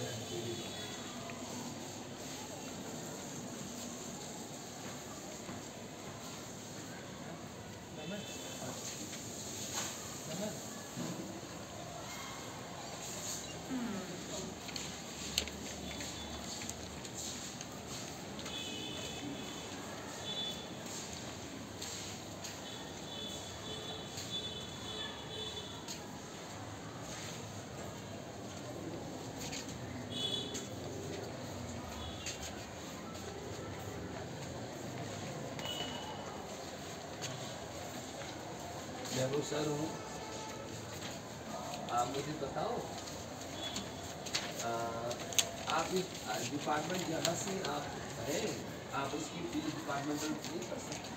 मैं सर हूँ। आप मुझे बताओ, आप इस डिपार्टमेंट जहाँ से आप हैं, आप उसकी फीस डिपार्टमेंटल नहीं कर सकते?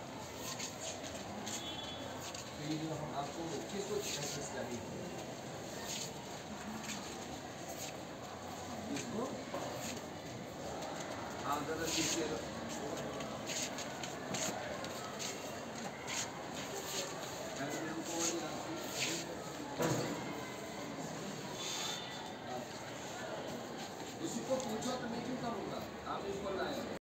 तो ये जो हम आपको किसको एक्सेस करेंगे, इसको आप ज़रा